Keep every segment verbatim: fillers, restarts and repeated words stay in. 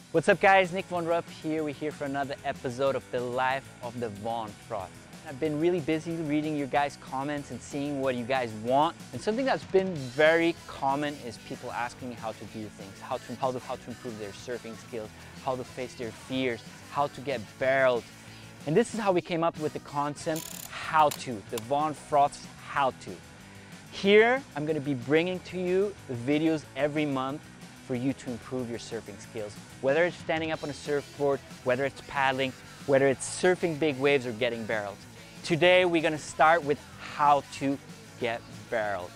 What's up guys, Nick Von Rupp here. We're here for another episode of The Life of the Von Frost. I've been really busy reading your guys' comments and seeing what you guys want. And something that's been very common is people asking me how to do things, how to, how to, how to improve their surfing skills, how to face their fears, how to get barreled. And this is how we came up with the concept, how to, the Von Frost how to. Here, I'm gonna be bringing to you videos every month for you to improve your surfing skills. Whether it's standing up on a surfboard, whether it's paddling, whether it's surfing big waves or getting barreled. Today, we're gonna start with how to get barreled.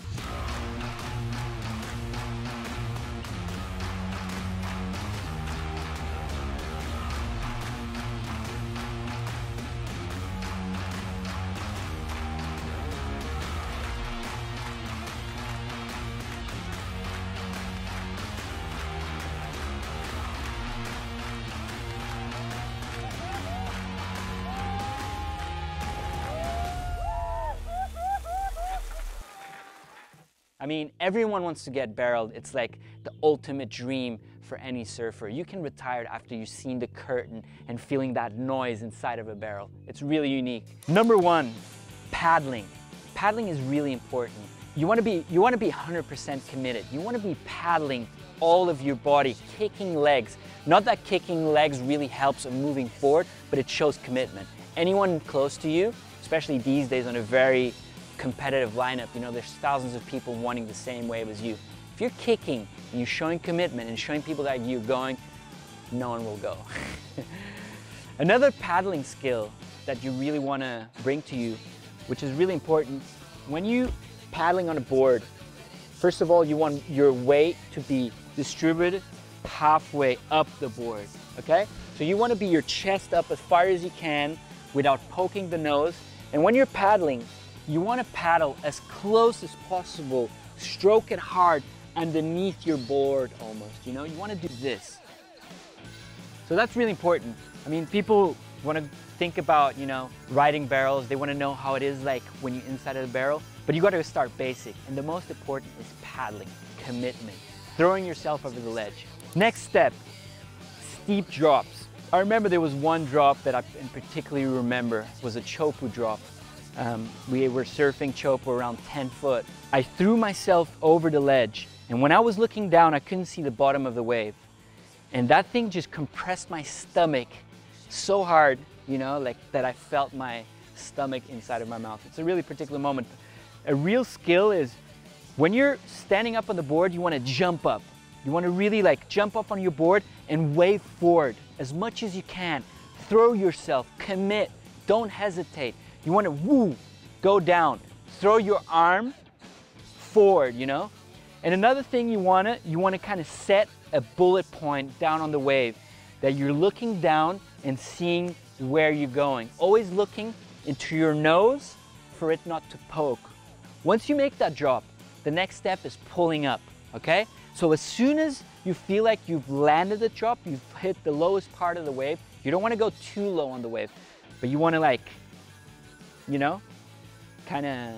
I mean, everyone wants to get barreled. It's like the ultimate dream for any surfer. You can retire after you've seen the curtain and feeling that noise inside of a barrel. It's really unique. Number one, paddling. Paddling is really important. You want to be, you want to be one hundred percent committed. You want to be paddling all of your body, kicking legs. Not that kicking legs really helps in moving forward, but it shows commitment. Anyone close to you, especially these days on a very competitive lineup, you know, there's thousands of people wanting the same wave as you. If you're kicking and you're showing commitment and showing people that you're going, no one will go. Another paddling skill that you really want to bring to you, which is really important, when you paddling on a board, first of all, you want your weight to be distributed halfway up the board, okay? So you want to be your chest up as far as you can without poking the nose. And when you're paddling, you want to paddle as close as possible, stroke it hard underneath your board almost, you know? You want to do this. So that's really important. I mean, people want to think about, you know, riding barrels. They want to know how it is like when you're inside of the barrel, but you got to start basic. And the most important is paddling, commitment, throwing yourself over the ledge. Next step, steep drops. I remember there was one drop that I in particularly remember was a Chopu drop. Um, we were surfing Chopu around ten foot. I threw myself over the ledge, and when I was looking down, I couldn't see the bottom of the wave. And that thing just compressed my stomach so hard, you know, like that I felt my stomach inside of my mouth. It's a really particular moment. A real skill is when you're standing up on the board, you want to jump up. You want to really like jump up on your board and wave forward as much as you can. Throw yourself, commit, don't hesitate. You want to woo, go down, throw your arm forward, you know? And another thing you want to, you want to kind of set a bullet point down on the wave that you're looking down and seeing where you're going. Always looking into your nose for it not to poke. Once you make that drop, the next step is pulling up, okay? So as soon as you feel like you've landed the drop, you've hit the lowest part of the wave, you don't want to go too low on the wave, but you want to like, you know, kind of,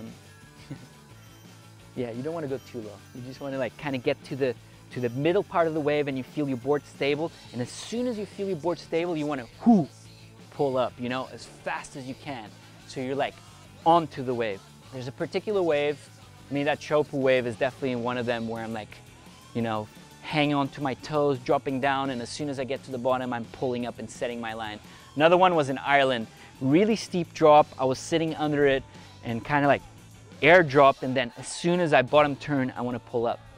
yeah, you don't want to go too low. You just want to like kind of get to the to the middle part of the wave and you feel your board stable. And as soon as you feel your board stable, you want to whoo, pull up, you know, as fast as you can. So you're like onto the wave. There's a particular wave. I mean, that Chopu wave is definitely one of them where I'm like, you know, hanging onto my toes, dropping down, and as soon as I get to the bottom, I'm pulling up and setting my line. Another one was in Ireland. Really steep drop. I was sitting under it and kind of like air dropped, and then as soon as I bottom turn, I want to pull up.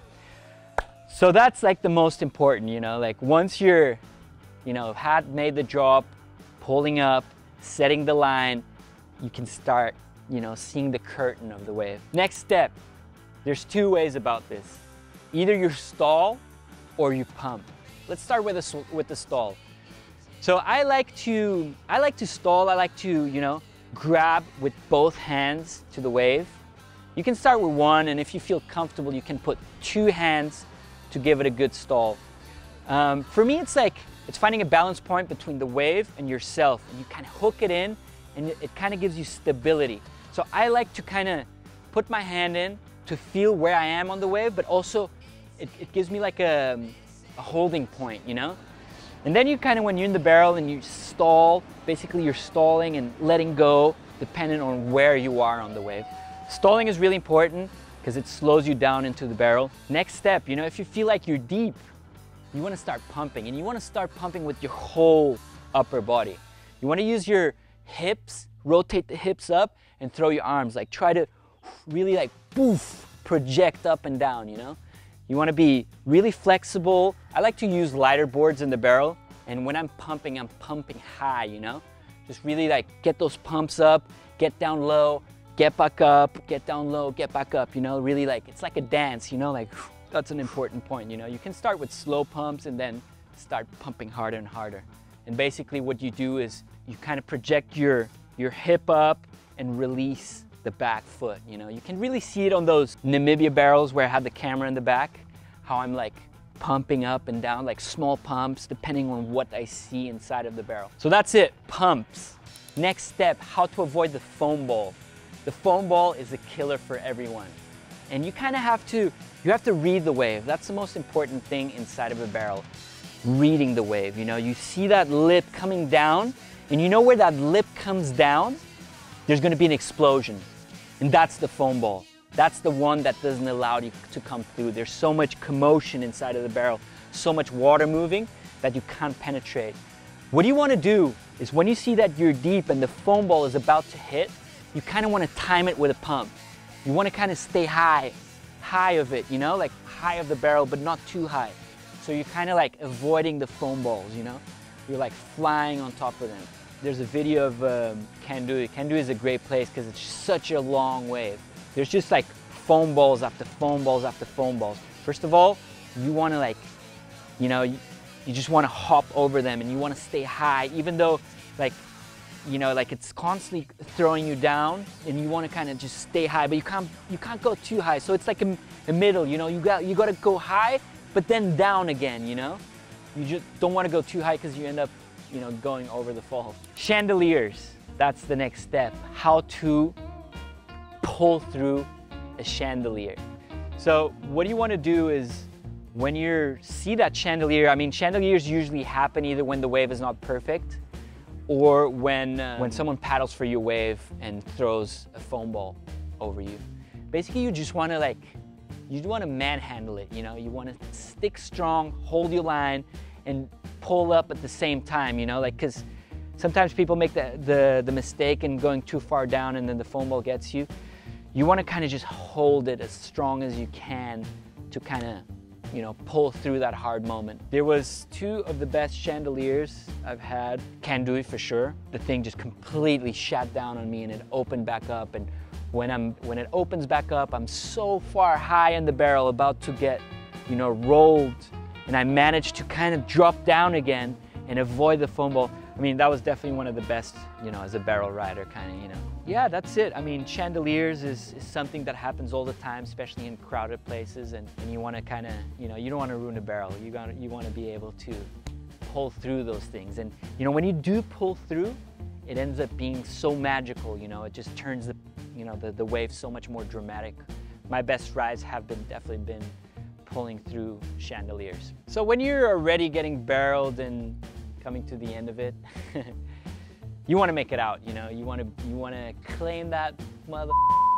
So that's like the most important, you know, like once you're, you know, had made the drop, pulling up, setting the line, you can start, you know, seeing the curtain of the wave. Next step, there's two ways about this. Either you stall or you pump. Let's start with the, with the stall. So I like to, I like to stall, I like to, you know, grab with both hands to the wave. You can start with one, and if you feel comfortable, you can put two hands to give it a good stall. Um, for me, it's like, it's finding a balance point between the wave and yourself. And you kind of hook it in, and it, it kind of gives you stability. So I like to kind of put my hand in to feel where I am on the wave, but also it, it gives me like a, a holding point, you know? And then you kind of, when you're in the barrel and you stall, basically you're stalling and letting go depending on where you are on the wave. Stalling is really important because it slows you down into the barrel. Next step, you know, if you feel like you're deep, you want to start pumping, and you want to start pumping with your whole upper body. You want to use your hips, rotate the hips up and throw your arms, like try to really like poof, project up and down, you know? You want to be really flexible. I like to use lighter boards in the barrel, and when I'm pumping, I'm pumping high, you know? Just really like get those pumps up, get down low, get back up, get down low, get back up, you know? Really like, it's like a dance, you know? Like, that's an important point, you know? You can start with slow pumps and then start pumping harder and harder. And basically what you do is you kind of project your, your hip up and release the back foot, you know? You can really see it on those Namibia barrels where I have the camera in the back, how I'm like pumping up and down, like small pumps, depending on what I see inside of the barrel. So that's it, pumps. Next step, how to avoid the foam ball. The foam ball is a killer for everyone. And you kind of have to, you have to read the wave. That's the most important thing inside of a barrel. Reading the wave, you know? You see that lip coming down, and you know where that lip comes down, there's gonna be an explosion. And that's the foam ball. That's the one that doesn't allow you to come through. There's so much commotion inside of the barrel, so much water moving that you can't penetrate. What you wanna do is when you see that you're deep and the foam ball is about to hit, you kinda wanna time it with a pump. You wanna kinda stay high, high of it, you know, like high of the barrel, but not too high. So you're kinda like avoiding the foam balls, you know? You're like flying on top of them. There's a video of um, Kandui. Kandui is a great place because it's such a long wave. There's just like foam balls after foam balls after foam balls. First of all, you wanna like, you know, you, you just wanna hop over them and you wanna stay high, even though like, you know, like it's constantly throwing you down and you wanna kinda just stay high, but you can't, you can't go too high. So it's like a, a middle, you know, you got, you gotta go high, but then down again, you know? You just don't wanna go too high because you end up, you know, going over the fall. Chandeliers, that's the next step. How to pull through a chandelier. So what you want to do is when you see that chandelier, I mean, chandeliers usually happen either when the wave is not perfect or when, um, when someone paddles for your wave and throws a foam ball over you. Basically, you just want to like, you want to manhandle it, you know? You want to stick strong, hold your line, and pull up at the same time, you know? Like, because sometimes people make the, the, the mistake in going too far down and then the foam ball gets you. You want to kind of just hold it as strong as you can to kind of, you know, pull through that hard moment. There was two of the best chandeliers I've had. Kandui for sure. The thing just completely shut down on me and it opened back up. And when I'm when it opens back up, I'm so far high in the barrel, about to get, you know, rolled, and I managed to kind of drop down again and avoid the foam ball. I mean, that was definitely one of the best, you know, as a barrel rider, kind of, you know. Yeah, that's it. I mean, chandeliers is, is something that happens all the time, especially in crowded places, and, and you want to kind of, you know, you don't want to ruin a barrel. You got you want to be able to pull through those things. And, you know, when you do pull through, it ends up being so magical, you know. It just turns the, you know, the, the wave so much more dramatic. My best rides have been definitely been pulling through chandeliers. So when you're already getting barreled and coming to the end of it, you want to make it out, you know. You want to you want to claim that mother.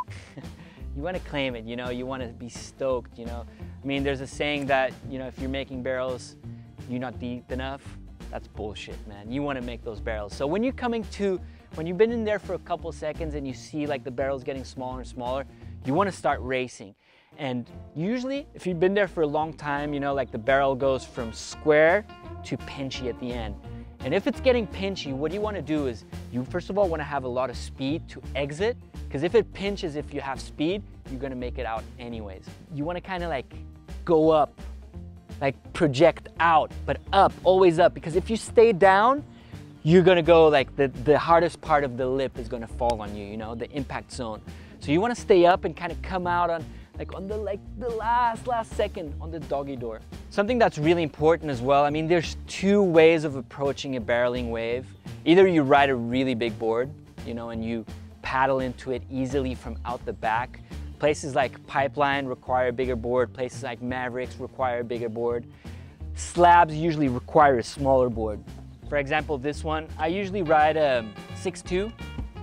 You want to claim it, you know. You want to be stoked, you know. I mean, there's a saying that, you know, if you're making barrels, you're not deep enough. That's bullshit, man. You want to make those barrels. So when you're coming to, when you've been in there for a couple seconds and you see like the barrels getting smaller and smaller, you want to start racing. And usually, if you've been there for a long time, you know, like the barrel goes from square to pinchy at the end. And if it's getting pinchy, what you want to do is you first of all want to have a lot of speed to exit, because if it pinches, if you have speed, you're going to make it out anyways. You want to kind of like go up, like project out, but up, always up, because if you stay down, you're going to go like the, the hardest part of the lip is going to fall on you, you know, the impact zone. So you want to stay up and kind of come out on like on the like the last last second on the doggy door. Something that's really important as well, I mean, there's two ways of approaching a barreling wave. Either you ride a really big board, you know, and you paddle into it easily from out the back. Places like Pipeline require a bigger board, places like Mavericks require a bigger board. slabs usually require a smaller board. For example, this one, I usually ride a six two,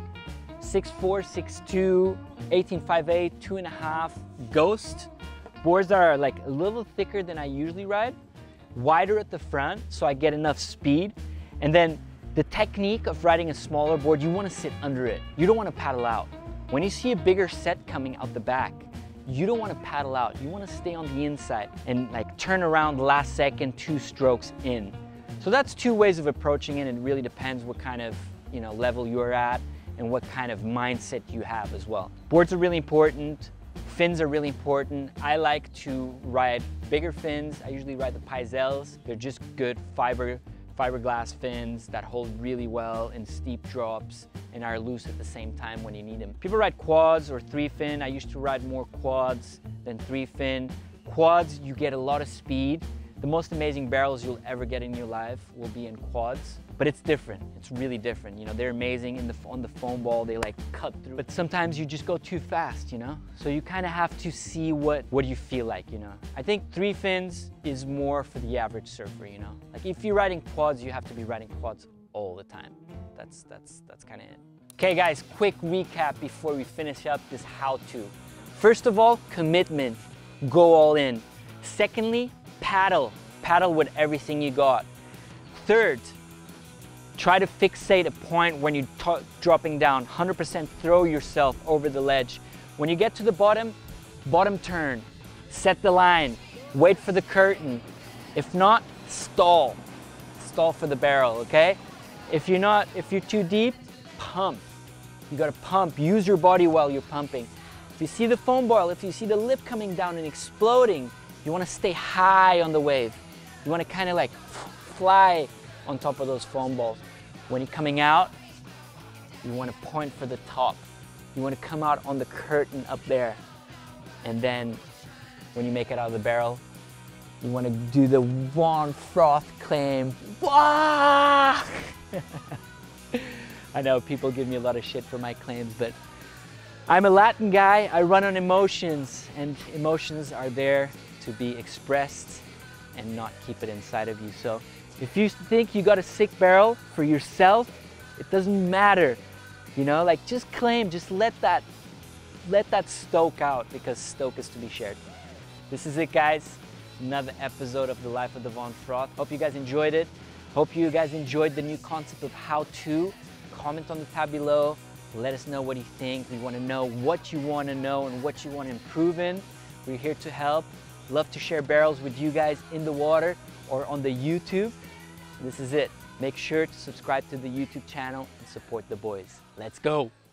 six four, six two, eighteen five eight, two and a half Ghost. Boards that are like a little thicker than I usually ride, wider at the front so I get enough speed. And then the technique of riding a smaller board, you want to sit under it. You don't want to paddle out. When you see a bigger set coming out the back, you don't want to paddle out. You want to stay on the inside and like turn around last second, two strokes in. So that's two ways of approaching it. It really depends what kind of, you know, level you're at and what kind of mindset you have as well. Boards are really important. Fins are really important. I like to ride bigger fins. I usually ride the Pyzels. They're just good fiber, fiberglass fins that hold really well in steep drops and are loose at the same time when you need them. People ride quads or three fin. I used to ride more quads than three fin. Quads, you get a lot of speed. The most amazing barrels you'll ever get in your life will be in quads, but it's different. It's really different. You know, they're amazing in the, on the foam ball. They like cut through, but sometimes you just go too fast, you know? So you kind of have to see what, what you feel like, you know? I think three fins is more for the average surfer, you know? Like if you're riding quads, you have to be riding quads all the time. That's, that's, that's kind of it. Okay guys, quick recap before we finish up this how-to. First of all, commitment, go all in. Secondly, paddle, paddle with everything you got. Third, try to fixate a point when you're dropping down. one hundred percent throw yourself over the ledge. When you get to the bottom, bottom turn, set the line, wait for the curtain. If not, stall, stall for the barrel, okay? If you're not, if you're too deep, pump. You gotta pump, use your body while you're pumping. If you see the foam ball, if you see the lip coming down and exploding, you want to stay high on the wave. You want to kind of like fly on top of those foam balls. When you're coming out, you want to point for the top. You want to come out on the curtain up there. And then when you make it out of the barrel, you want to do the Van Froth claim. Wah! I know people give me a lot of shit for my claims, but I'm a Latin guy. I run on emotions, and emotions are there to be expressed and not keep it inside of you. So if you think you got a sick barrel for yourself, it doesn't matter, you know, like just claim, just let that, let that stoke out, because stoke is to be shared. This is it guys, another episode of The Life of the Van Froth. Hope you guys enjoyed it. Hope you guys enjoyed the new concept of how to. Comment on the tab below, let us know what you think. We want to know what you want to know and what you want to improve in. We're here to help. Love to share barrels with you guys in the water or on the YouTube. This is it. Make sure to subscribe to the YouTube channel and support the boys. Let's go.